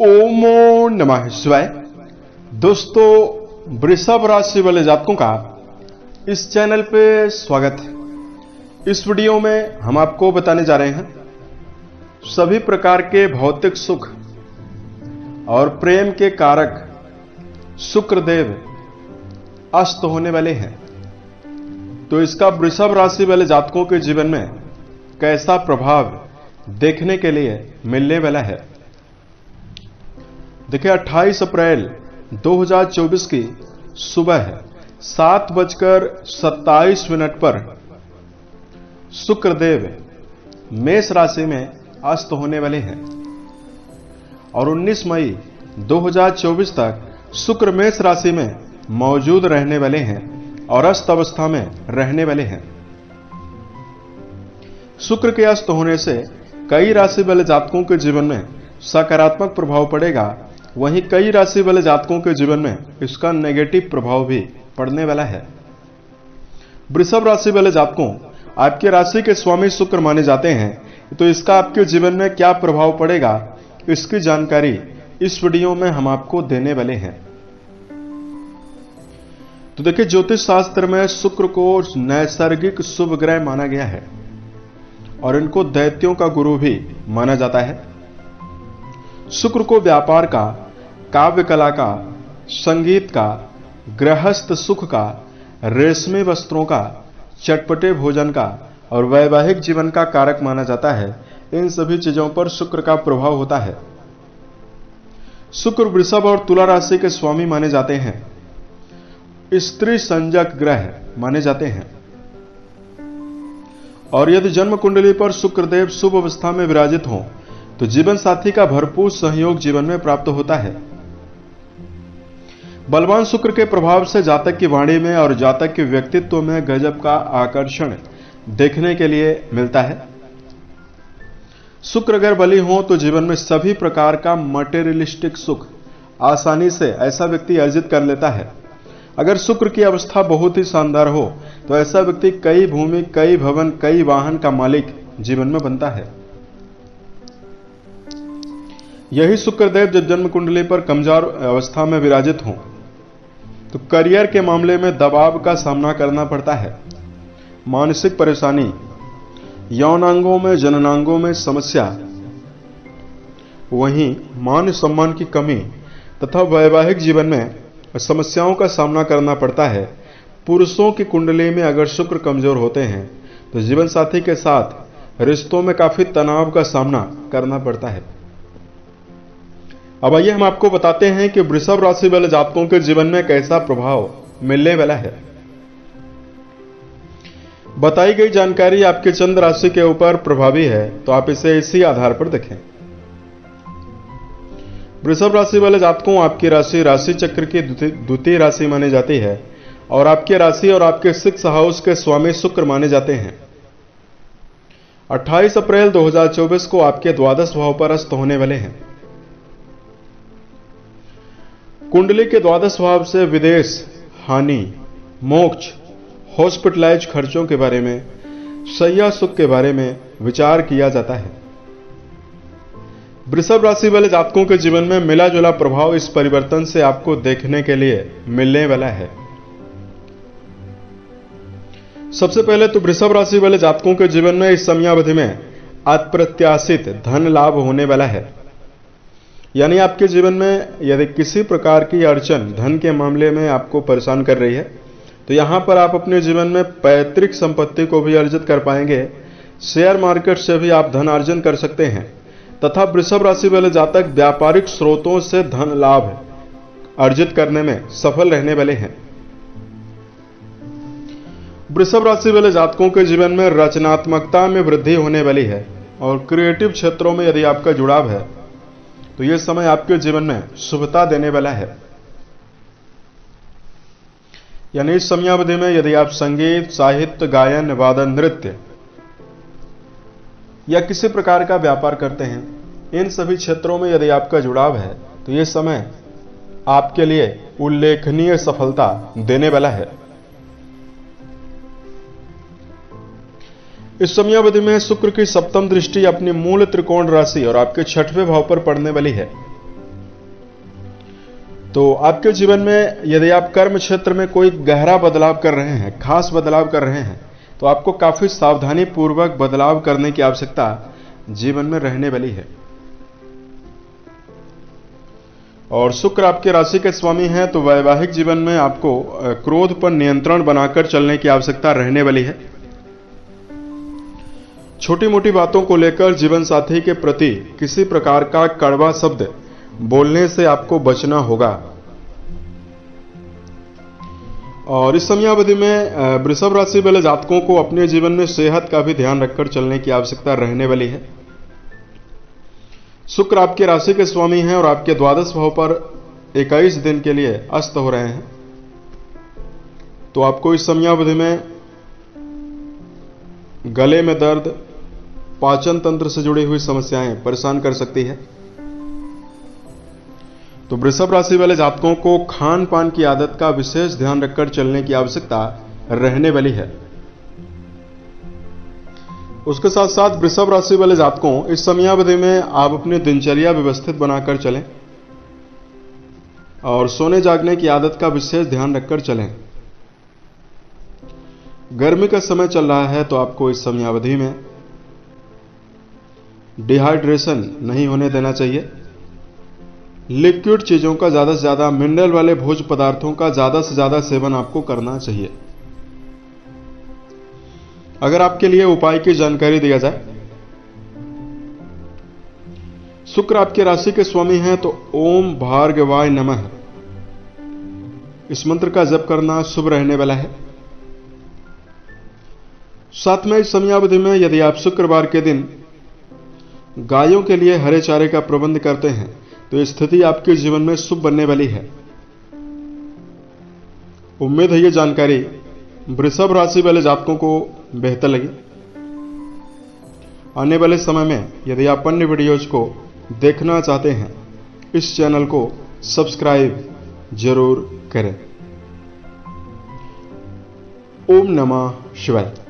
ओमो नमः शिवाय। दोस्तों, वृषभ राशि वाले जातकों का इस चैनल पे स्वागत है। इस वीडियो में हम आपको बताने जा रहे हैं सभी प्रकार के भौतिक सुख और प्रेम के कारक शुक्रदेव अस्त होने वाले हैं, तो इसका वृषभ राशि वाले जातकों के जीवन में कैसा प्रभाव देखने के लिए मिलने वाला है। देखिए, 28 अप्रैल 2024 की सुबह 7:27 पर शुक्रदेव मेष राशि में अस्त होने वाले हैं और 19 मई 2024 तक शुक्र मेष राशि में मौजूद रहने वाले हैं और अस्त अवस्था में रहने वाले हैं। शुक्र के अस्त होने से कई राशि वाले जातकों के जीवन में सकारात्मक प्रभाव पड़ेगा, वहीं कई राशि वाले जातकों के जीवन में इसका नेगेटिव प्रभाव भी पड़ने वाला है। वृषभ राशि वाले जातकों, आपकी राशि के स्वामी शुक्र माने जाते हैं, तो इसका आपके जीवन में क्या प्रभाव पड़ेगा, इसकी जानकारी इस वीडियो में हम आपको देने वाले हैं। तो देखिए, ज्योतिष शास्त्र में शुक्र को नैसर्गिक शुभ ग्रह माना गया है और इनको दैत्यों का गुरु भी माना जाता है। शुक्र को व्यापार का, काव्य कला का, संगीत का, गृहस्थ सुख का, रेशमी वस्त्रों का, चटपटे भोजन का और वैवाहिक जीवन का कारक माना जाता है। इन सभी चीजों पर शुक्र का प्रभाव होता है। शुक्र वृषभ और तुला राशि के स्वामी माने जाते हैं, स्त्री संजक ग्रह माने जाते हैं और यदि जन्म कुंडली पर शुक्रदेव शुभ अवस्था में विराजित हों तो जीवन साथी का भरपूर सहयोग जीवन में प्राप्त होता है। बलवान शुक्र के प्रभाव से जातक की वाणी में और जातक के व्यक्तित्व में गजब का आकर्षण देखने के लिए मिलता है। शुक्र अगर बली हो तो जीवन में सभी प्रकार का मटेरियलिस्टिक सुख आसानी से ऐसा व्यक्ति अर्जित कर लेता है। अगर शुक्र की अवस्था बहुत ही शानदार हो तो ऐसा व्यक्ति कई भूमि, कई भवन, कई वाहन का मालिक जीवन में बनता है। यही शुक्रदेव जब जन्म कुंडली पर कमजोर अवस्था में विराजित हों तो करियर के मामले में दबाव का सामना करना पड़ता है, मानसिक परेशानी, यौनांगों में, जननांगों में समस्या, वहीं मान सम्मान की कमी तथा वैवाहिक जीवन में समस्याओं का सामना करना पड़ता है। पुरुषों की कुंडली में अगर शुक्र कमजोर होते हैं तो जीवन साथी के साथ रिश्तों में काफी तनाव का सामना करना पड़ता है। अब आइए हम आपको बताते हैं कि वृषभ राशि वाले जातकों के जीवन में कैसा प्रभाव मिलने वाला है। बताई गई जानकारी आपके चंद्र राशि के ऊपर प्रभावी है, तो आप इसे इसी आधार पर देखें। वृषभ राशि वाले जातकों, आपकी राशि राशि चक्र की द्वितीय राशि मानी जाती है और आपकी राशि और आपके 6th हाउस के स्वामी शुक्र माने जाते हैं। 28 अप्रैल 2024 को आपके द्वादश भाव पर अस्त होने वाले हैं। कुंडली के द्वादश भाव से विदेश, हानि, मोक्ष, हॉस्पिटलाइज खर्चों के बारे में, शैया सुख के बारे में विचार किया जाता है। वृषभ राशि वाले जातकों के जीवन में मिला जुला प्रभाव इस परिवर्तन से आपको देखने के लिए मिलने वाला है। सबसे पहले तो वृषभ राशि वाले जातकों के जीवन में इस समयावधि में अप्रत्याशित धन लाभ होने वाला है। यानी आपके जीवन में यदि किसी प्रकार की अड़चन धन के मामले में आपको परेशान कर रही है तो यहां पर आप अपने जीवन में पैतृक संपत्ति को भी अर्जित कर पाएंगे। शेयर मार्केट से भी आप धन अर्जन कर सकते हैं तथा वृषभ राशि वाले जातक व्यापारिक स्रोतों से धन लाभ अर्जित करने में सफल रहने वाले हैं। वृषभ राशि वाले जातकों के जीवन में रचनात्मकता में वृद्धि होने वाली है और क्रिएटिव क्षेत्रों में यदि आपका जुड़ाव है तो यह समय आपके जीवन में शुभता देने वाला है। यानी इस समयावधि में यदि आप संगीत, साहित्य, गायन, वादन, नृत्य या किसी प्रकार का व्यापार करते हैं, इन सभी क्षेत्रों में यदि आपका जुड़ाव है तो यह समय आपके लिए उल्लेखनीय सफलता देने वाला है। इस समयावधि में शुक्र की सप्तम दृष्टि अपनी मूल त्रिकोण राशि और आपके 6वें भाव पर पड़ने वाली है। तो आपके जीवन में यदि आप कर्म क्षेत्र में कोई गहरा बदलाव कर रहे हैं, खास बदलाव कर रहे हैं, तो आपको काफी सावधानी पूर्वक बदलाव करने की आवश्यकता जीवन में रहने वाली है। और शुक्र आपके राशि के स्वामी हैं, तो वैवाहिक जीवन में आपको क्रोध पर नियंत्रण बनाकर चलने की आवश्यकता रहने वाली है। छोटी मोटी बातों को लेकर जीवन साथी के प्रति किसी प्रकार का कड़वा शब्द बोलने से आपको बचना होगा। और इस समयावधि में वृषभ राशि वाले जातकों को अपने जीवन में सेहत का भी ध्यान रखकर चलने की आवश्यकता रहने वाली है। शुक्र आपके राशि के स्वामी हैं और आपके द्वादश भाव पर 21 दिन के लिए अस्त हो रहे हैं। तो आपको इस समयावधि में गले में दर्द, पाचन तंत्र से जुड़ी हुई समस्याएं परेशान कर सकती है। तो वृषभ राशि वाले जातकों को खान पान की आदत का विशेष ध्यान रखकर चलने की आवश्यकता रहने वाली है। उसके साथ साथ वृषभ राशि वाले जातकों इस समयावधि में आप अपनी दिनचर्या व्यवस्थित बनाकर चलें और सोने जागने की आदत का विशेष ध्यान रखकर चलें। गर्मी का समय चल रहा है, तो आपको इस समयावधि में डिहाइड्रेशन नहीं होने देना चाहिए। लिक्विड चीजों का ज्यादा से ज्यादा, मिनरल वाले भोज्य पदार्थों का ज्यादा से ज्यादा सेवन आपको करना चाहिए। अगर आपके लिए उपाय की जानकारी दिया जाए, शुक्र आपके राशि के स्वामी हैं, तो ओम भार्गवाय नमः इस मंत्र का जप करना शुभ रहने वाला है। साथ में इस समयावधि में यदि आप शुक्रवार के दिन गायों के लिए हरे चारे का प्रबंध करते हैं, तो स्थिति आपके जीवन में शुभ बनने वाली है। उम्मीद है ये जानकारी वृषभ राशि वाले जातकों को बेहतर लगी। आने वाले समय में यदि आप अन्य वीडियोज को देखना चाहते हैं, इस चैनल को सब्सक्राइब जरूर करें। ओम नमः शिवाय।